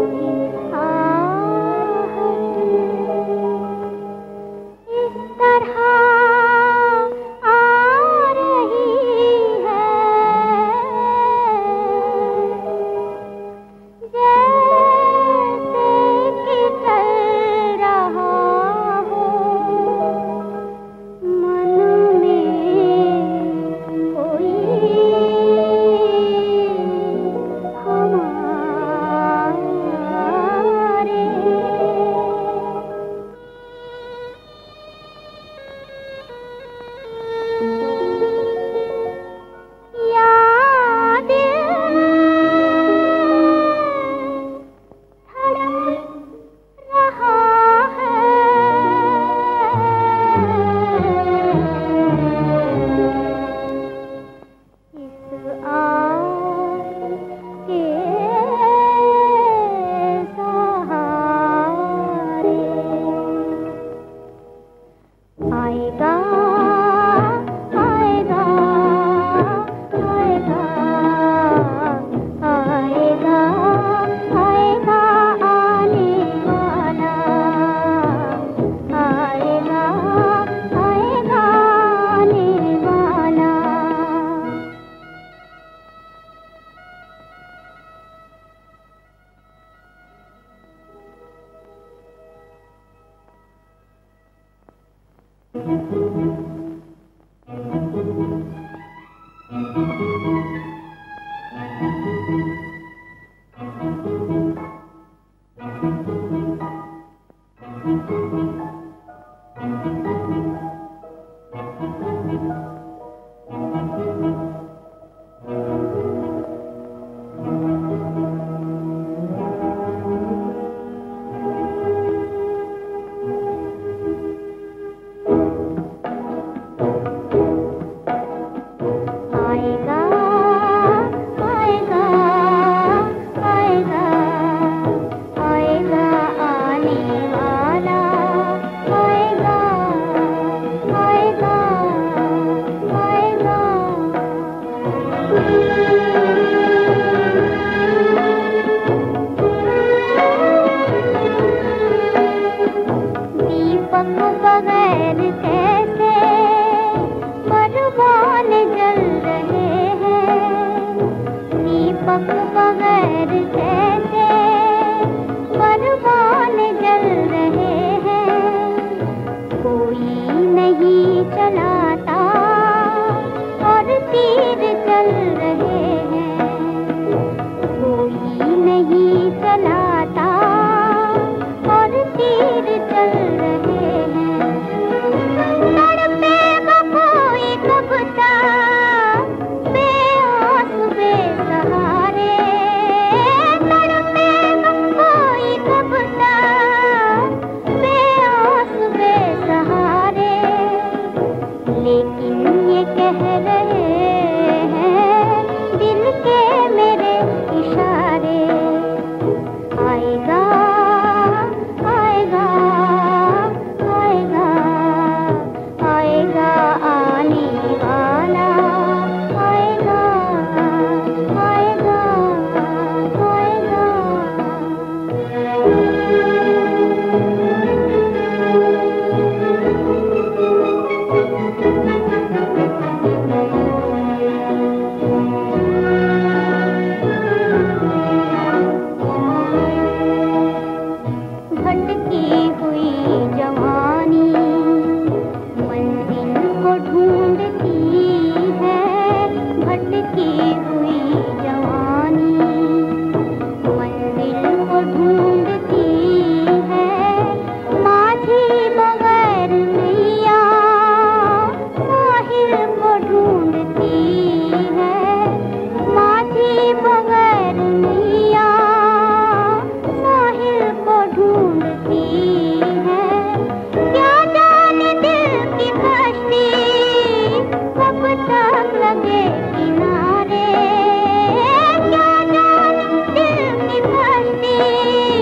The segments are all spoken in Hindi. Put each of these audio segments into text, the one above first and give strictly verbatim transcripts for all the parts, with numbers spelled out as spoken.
किनारे क्या जाने दिल की कश्ती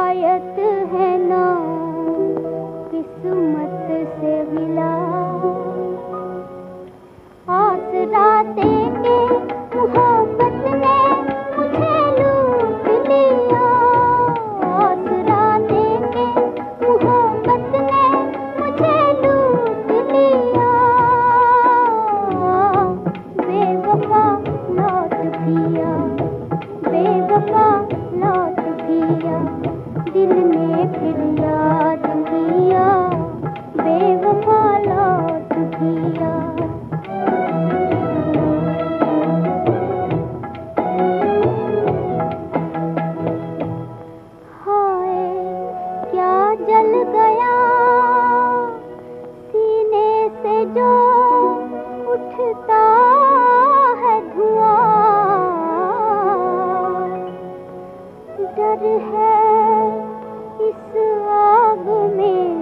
शिकायत है ना किस्मत से मिला, आसरा देके मोहब्बत ने मुझे लूट लिया, आसरा देके मोहब्बत ने मुझे लूट लिया, बेवफा लौट पिया, बेवफा लौट पिया, दिल ने फिर याद किया, बेवफा लौट पिया। जल गया सीने से जो उठता है धुआं, डर है इस आग में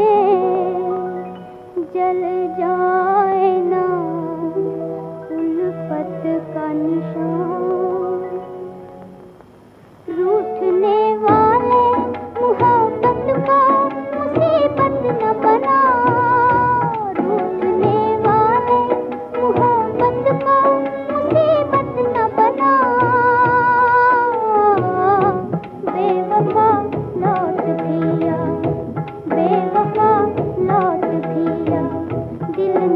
जल जाए ना उल्फत का निशान, रूठने वाले मोहब्बत को मुसीबत न बना, रूठने वाले मोहब्बत को मुसीबत न बना, बेवफा लौट पिया, बेवफा लौट पिया, दिल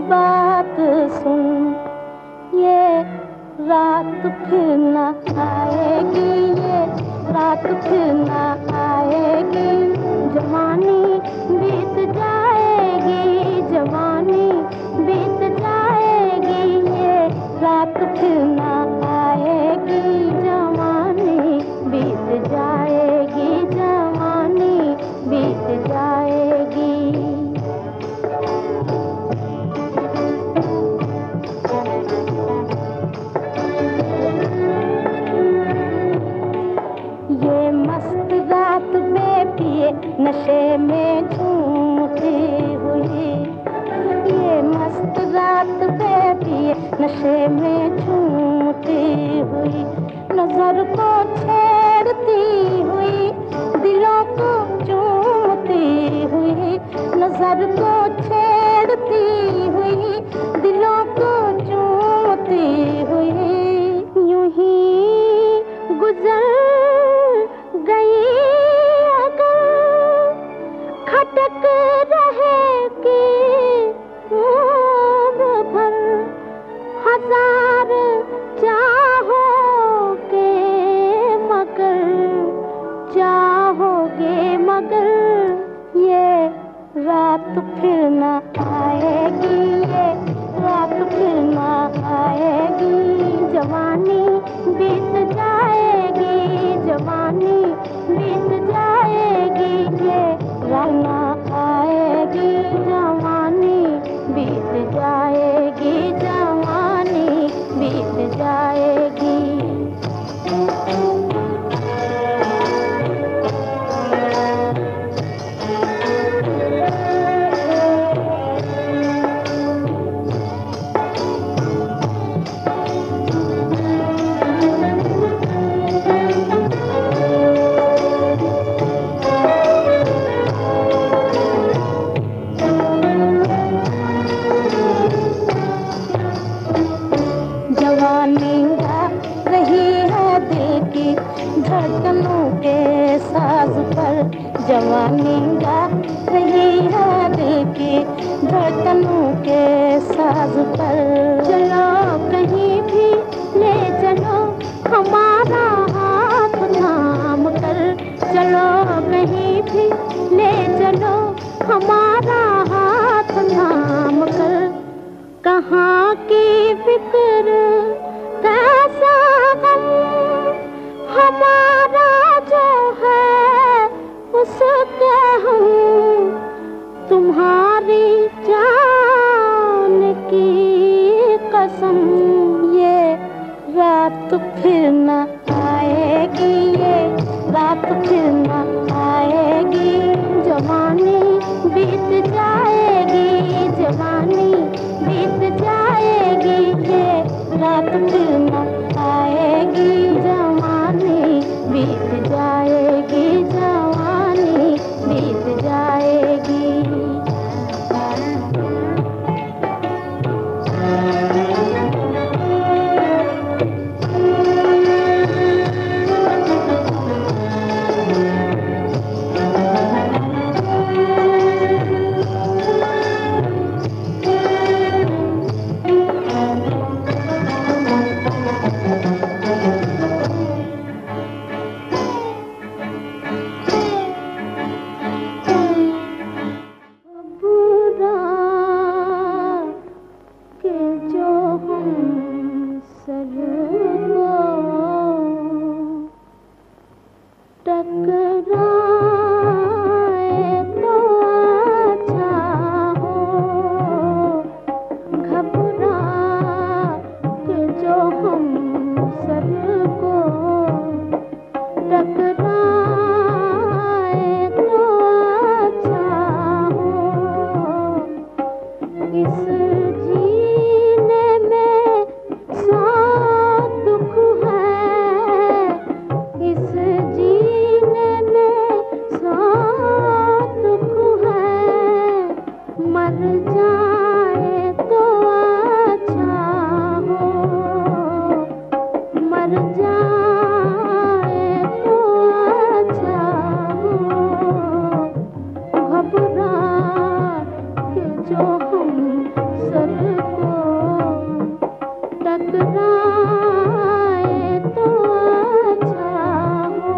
बात सुन, ये रात फिर न आएगी, ये रात फिर न आएगी। जवानी बीत जाएगी, जवानी बीत जाएगी, ये रात फिर न आएगी। जवानी बीत जाएगी, जवानी बीत जाएगी। ये मस्त रात बेपिए नशे में झूमती हुई, ये मस्त रात बेपिए नशे में झूमती हुई, नजर को छेड़ती हुई, दिलों को चूमती हुई, नजर को छेड़ती हुई, दिलों को चूमती हुई, यूं ही गुजर गई अगर खटक रहेगी उम्र भर। हजार चाहोगे मगर, चाहोगे मगर, ये रात फिर न आएगी, ये रात फिर न आएगी। जवानी बीत जाएगी, जवानी बीत जाएगी, ये रात न आएगी। जवानी बीत जाएगी, जवानी बीत जाएगी। धड़कनों के साज पर जवानी गा रही है दिल की धड़कनों के साज पर। चलो कहीं भी ले चलो हमारा हाथ थाम कर, चलो कहीं भी ले चलो हमारा हाथ थाम कर। कहाँ की फिक्र कैसा गम हमारा जो है उसके हम, तुम्हारी जान की कसम। ये रात फिर न आएगी, ये रात फिर न आएगी। जवानी बीत जाएगी, जवानी बीत जाएगी, ये रात फिर न आएगी। जवानी बीत जाएगी, जवानी बीत जाएगी। सर को टकराए तो अच्छा हो।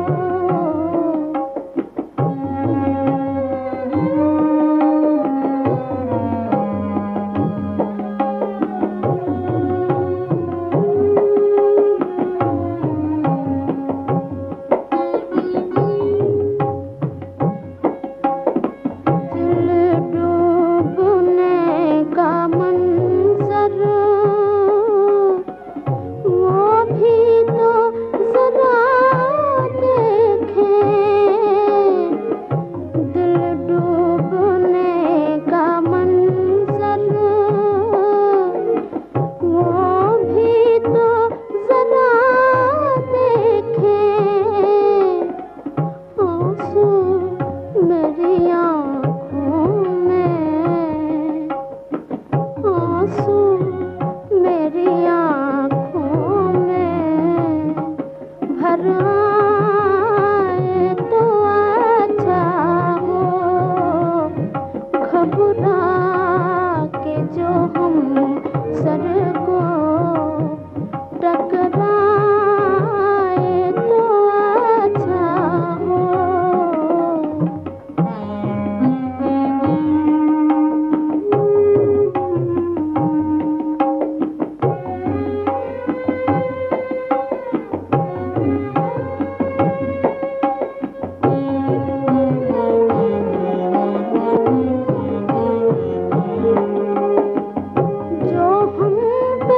जो हम पे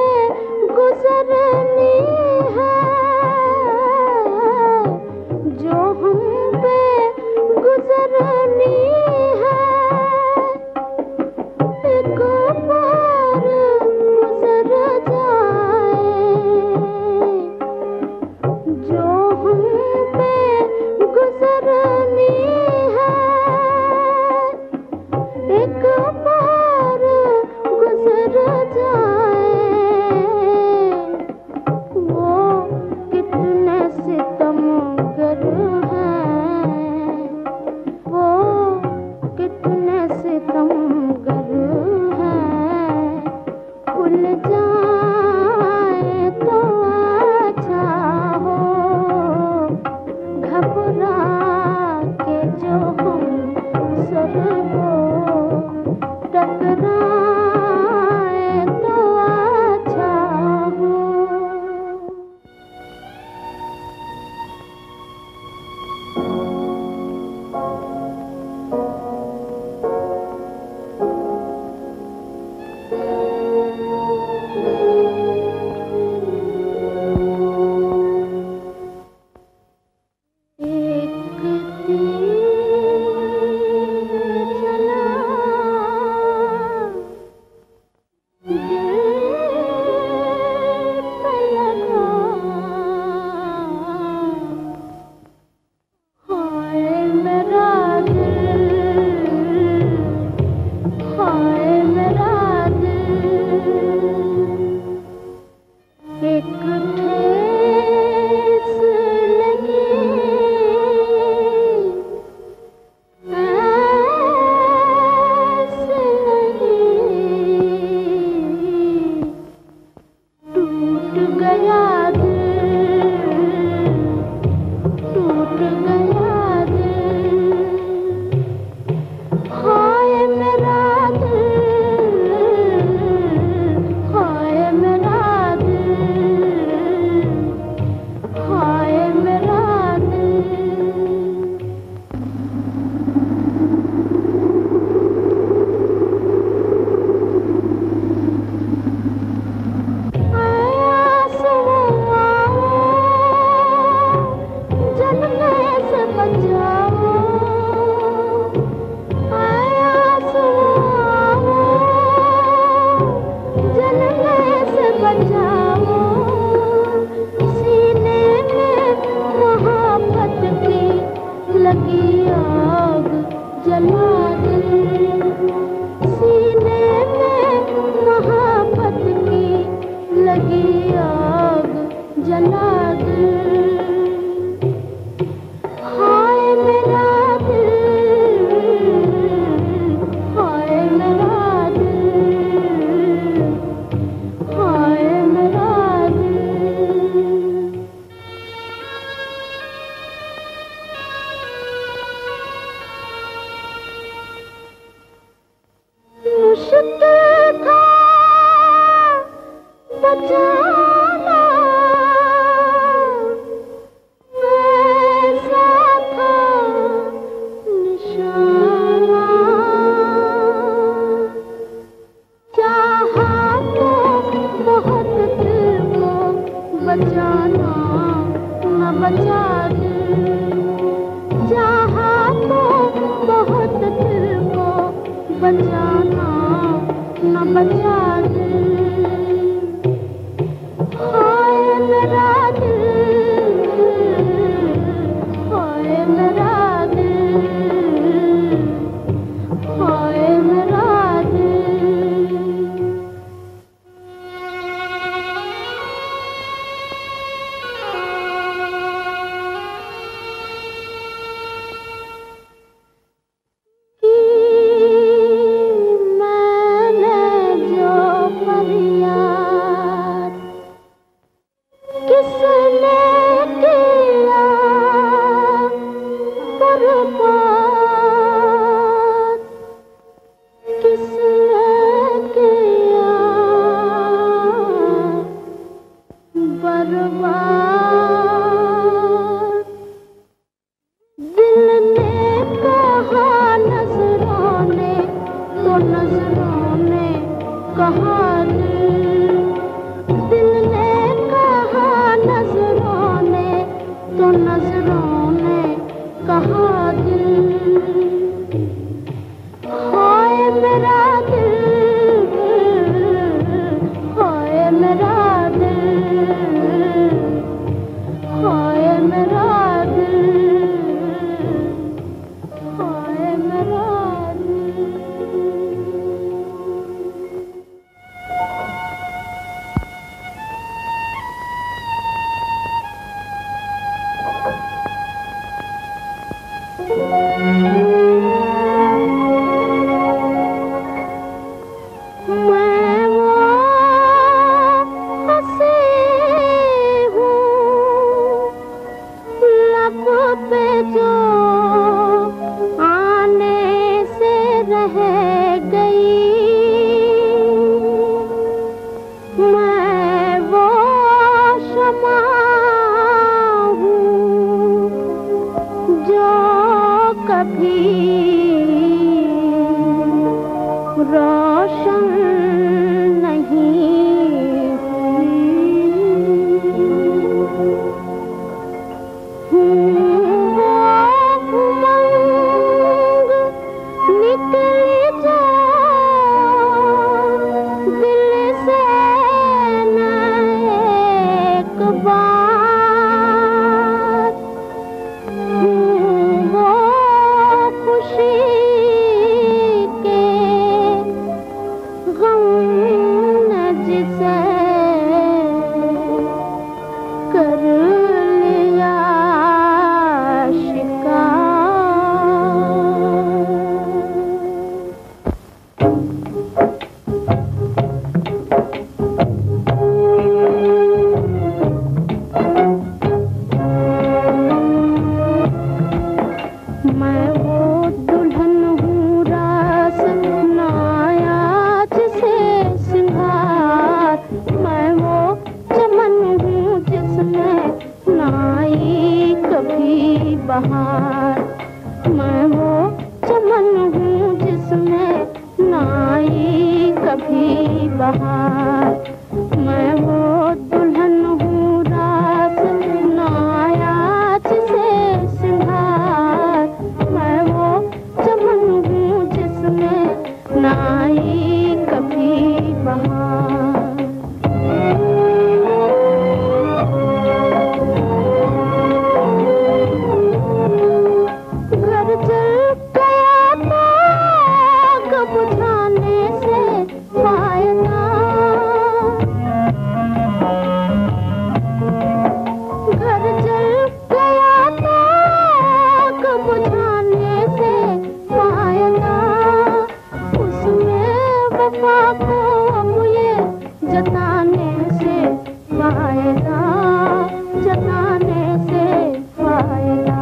बचा दिल, चाहा तो बहुत दिल को बचाना न बचा दिल। हाय मेरा दिल, हाय मेरा दिल, हाय मेरा दिल। मैंने जो फरियाद किसने किया बर्बाद, किसने किया बर्बाद। दिल ने कहा नजरों ने तो नजरों ने कहा दिल, दिल ने कहा नजरों ने तो नजरों ने कहा दिल। हाय मेरा दिल, हाय मेरा दिल, हाय मेरा दिल, हाय मेरा दिल। मैं वो हंसी हूँ लब पे जो आने से रह गई, मैं वो शमा हूँ जो कभी रोशन नहीं हुई। हूँ वो उमंग निकली जो दिल से न एक बार। हूँ वो खुशी के गम न जिसे कर लिया शिकार। मैं वो दुल्हन हूँ रास नाया जिसे सिंगार, मैं वो चमन हूँ जिसमें नाई कभी बहार, मैं वो चमन हूँ जिसमें नाई कभी बहार। मैं वो दुल्हन हूँ रास नाया जिसे सिंगार, मैं वो चमन हूँ जिसमें नाई कभी बहार। घर जल गया तो आग बुझाने से फायदा, घर जल गया तो आग बुझाने से फायदा। उसमें वफा को अब ये जताने से फायदा, जताने से फायदा।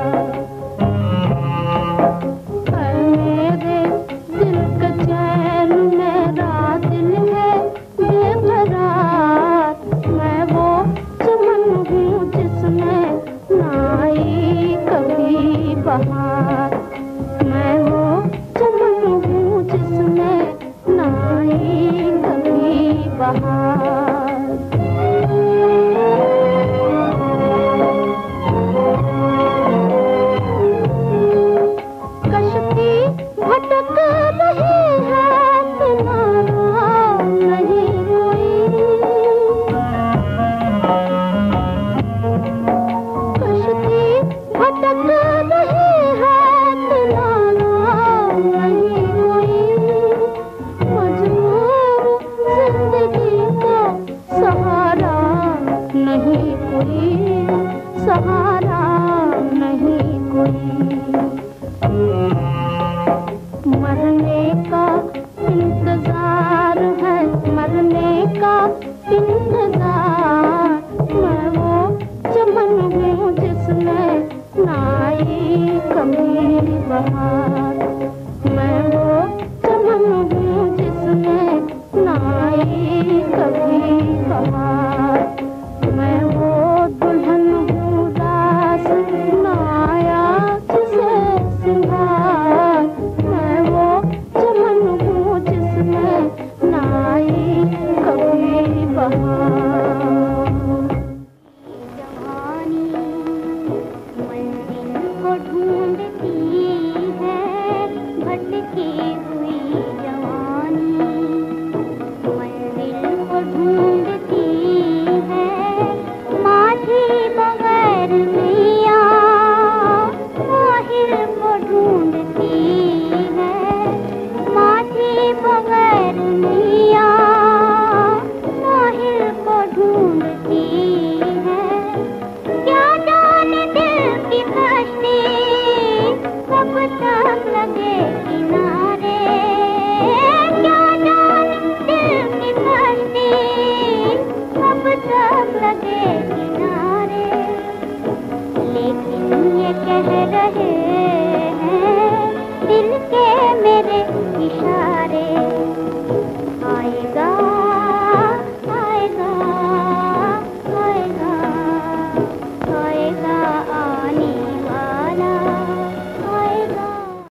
है मेरे दिल का चैन मेरा दिल है बेकरार, मैं वो चमन हूँ जिसमें नाई कभी बहार, मैं वो चमन हूँ जिसमें नाई कभी बहार। इंतजार। मैं वो चमन हूँ जिसमें ना आई कभी बहार। मैं वो चमन हूँ जिसमें ना आई